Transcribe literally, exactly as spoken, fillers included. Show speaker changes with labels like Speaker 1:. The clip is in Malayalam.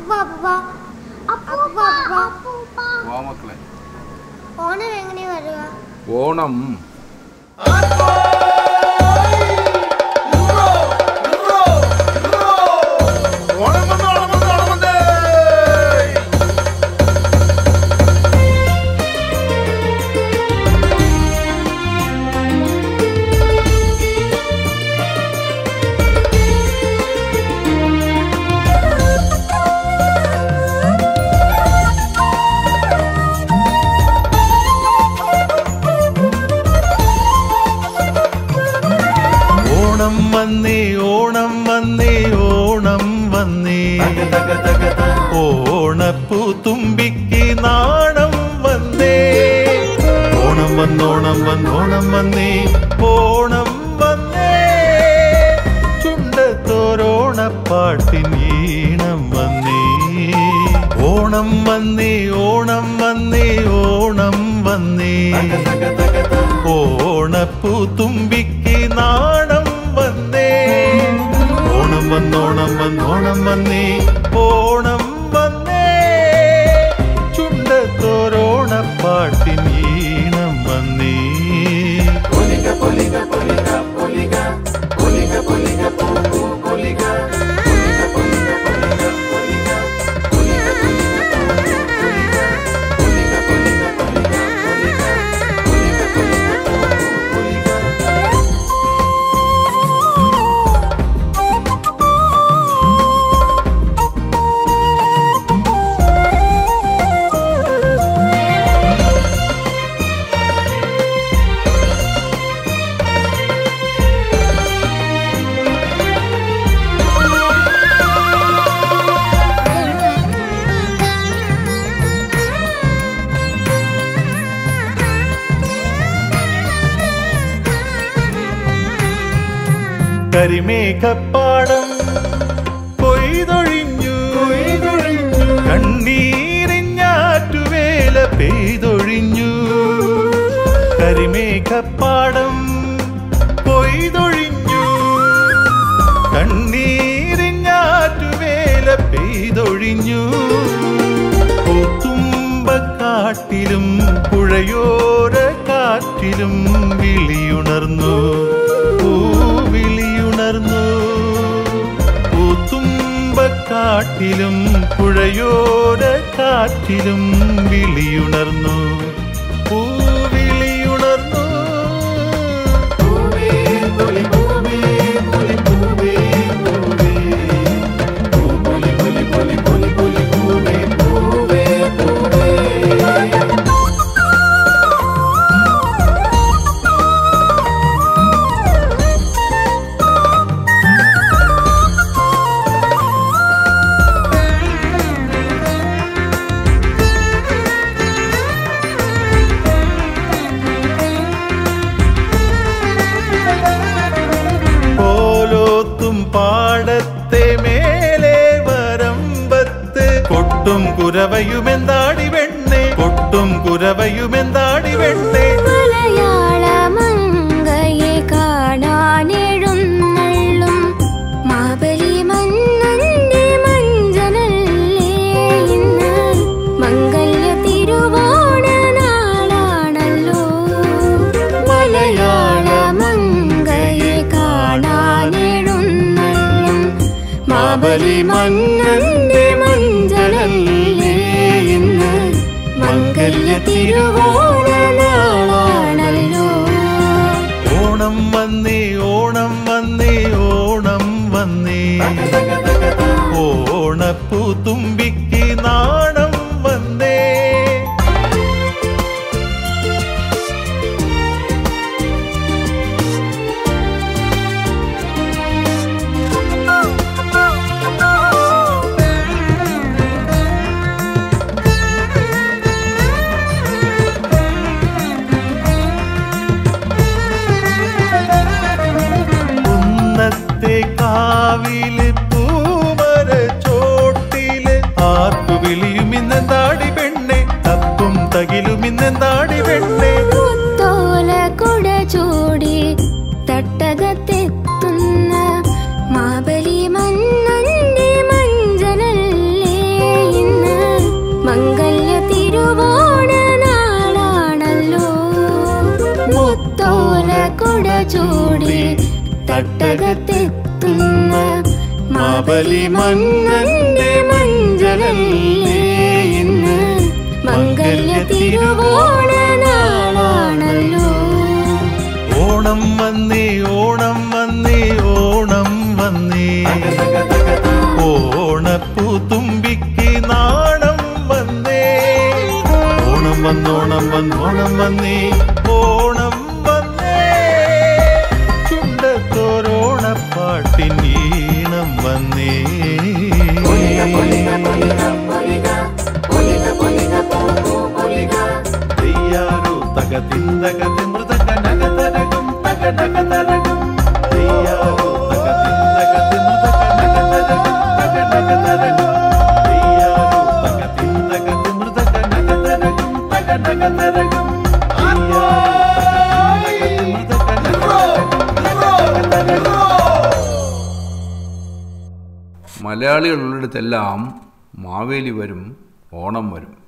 Speaker 1: ഓണം എങ്ങനെ വരിക?
Speaker 2: ഓണം
Speaker 3: വന്നേ ഓണം വന്നേ ഓണം വന്നേ ഓണപ്പൂ തുമ്പിക്ക് നാണം വന്നേ ഓണം വന്നോണം വന്നോണം വന്നേ ഓണം വന്നേ ചുണ്ടത്തോരോണപ്പാട്ടിൻ ഈണം വന്നേ ഓണം വന്നേ ഓണം വന്നേ ഓണം വന്നേ ഓണപ്പൂ തുമ്പിക്ക് നാണം വന്നേ ഓണം വന്നോണം വന്നോണം വന്നേ ഓണം വന്നേ ചുണ്ടത്തോരോണപ്പാട്ടിൻ ഈണം വന്നേ പൊലിക പൊലിക പൊലിക പൊലിക പൊലിക പൊലിക പൂ പൂ പൊലിക കരിമേഘപ്പാടം കൊയ്തൊഴിഞ്ഞു കണ്ണീരിഞ്ഞാറ്റുവേല പെയ്തൊഴിഞ്ഞു കരിമേഘപ്പാടം കൊയ്തൊഴിഞ്ഞു കണ്ണീരിഞ്ഞാറ്റുവേല പെയ്തൊഴിഞ്ഞു പൂത്തുമ്പക്കാട്ടിലും പുഴയോര കാറ്റിലും വിളിയുണർന്നു പൂത്തുമ്പക്കാട്ടിലും പുഴയോര കാറ്റിലും വിളിയുണർന്നു പൂവിളിയുണർന്നു പാടത്തെ മേലെ വരമ്പത്ത് കൊട്ടും കുരവയുമെന്താടി വെണ്ണേ കൊട്ടും കുരവയുമെന്താടി വെണ്ണേ
Speaker 1: മലയാള മങ്കയെ കാണാനെഴുന്നള്ളും മാബലി മന്നന്റെ മഞ്ചനല്ലേ ഇന്ന് മംഗല്യ തിരുവോണ നാളാണല്ലോ മലയാള മങ്കയെ കാണാനെഴുന്നള്ളും മാബലി മന്നന്റെ മഞ്ചനല്ലേ ഇന്ന് മംഗല്യ തിരുവോണ നാളാണല്ലോ
Speaker 3: ഓണം വന്നേ ഓണം വന്നേ ഓണം വന്നേ ഓണപ്പൂ തുമ്പിക്ക് നാണം വന്നേ
Speaker 1: ചൂടി തട്ടകത്തെത്തുന്ന മാബലി മന്നന്റെ മഞ്ചലല്ലേ ഇന്ന് മംഗല്യ തിരുവോണ നാളാണല്ലോ.
Speaker 3: ഓണം വന്നേ ഓണം വന്നേ ഓണം വന്നേ ഓണപ്പൂ തുമ്പിക്ക് നാണം വന്നേ. ഓണം വന്നോണം വന്നോണം വന്നേ ഓണം വന്നേ ചുണ്ടത്തോരോണപ്പാട്ടിൻ ഈണം വന്നേ. തെയ്യാരോ തകതിന്തകതി മൃദക നഗതരകം തക നഗതരകം. തെയ്യാരോ തകതിന്തകതി മൃദക നഗതരകം തക നഗതരകം. തെയ്യാരോ തകതിന്തകതി മൃദക നഗതരകം തക നഗതരകം.
Speaker 2: മലയാളികളുള്ളിടത്തെല്ലാം മാവേലി വരും, ഓണം വരും.